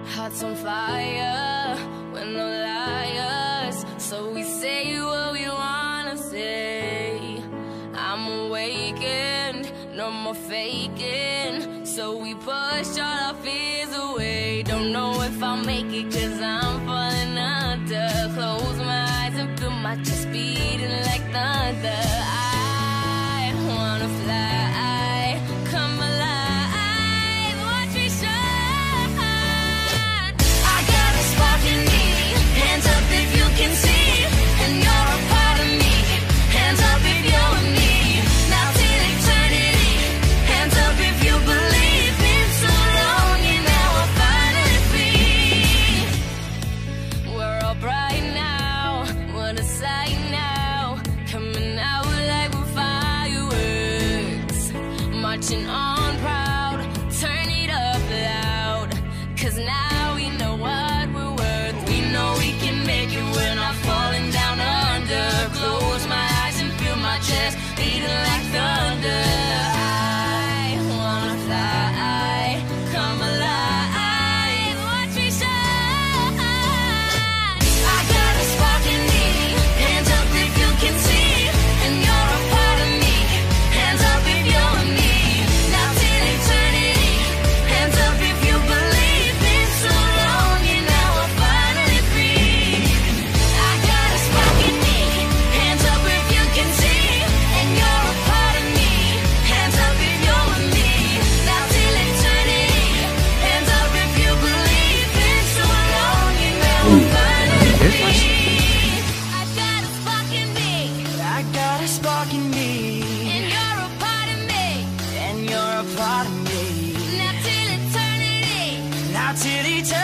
Hearts on fire, we're no liars, so we say what we wanna say. I'm awakened, no more faking, so we push all our fears away. Don't know if I'll make it, cause I'm falling under. Close my eyes and feel my chest beating like thunder. I wanna fly, come alive, watch me shine. I got a spark in me, hands up if you can see, and you're a part of me. Hands up if you're with me, now till eternity. Hands up if you believe. Been so long and now I'm finally free. We're all bright now, what a sight now, coming out like we're fireworks, marching on proud, turn it up loud, cause now we know what we're worth. We know we can make it, we're not falling down under. Close my eyes and feel my chest beating like thunder. I wanna fly, come alive, watch me shine. I got a spark in me, hands up if you can see, and you're a part of me. Hands up if you're with me, now till eternity. Hands up if you believe. Been so long and now I'm finally free. I got a spark in me, hands up if you can see, and you're a part of me. Hands up if you're with me, now till eternity. Hands up if you believe. Been so long and now I'm finally free. I got a spark in me, I got a spark in me, and you're a part of me. and you're a part of me. Now till eternity. Now till eternity.